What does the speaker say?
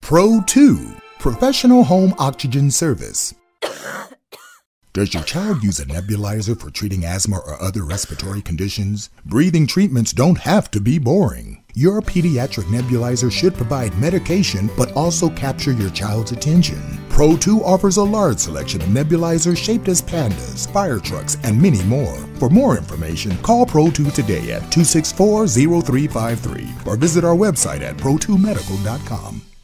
PRO2, Professional Home Oxygen Service. Does your child use a nebulizer for treating asthma or other respiratory conditions? Breathing treatments don't have to be boring. Your pediatric nebulizer should provide medication but also capture your child's attention. PRO2 offers a large selection of nebulizers shaped as pandas, fire trucks, and many more. For more information, call PRO2 today at 264-0353 or visit our website at pro2medical.com.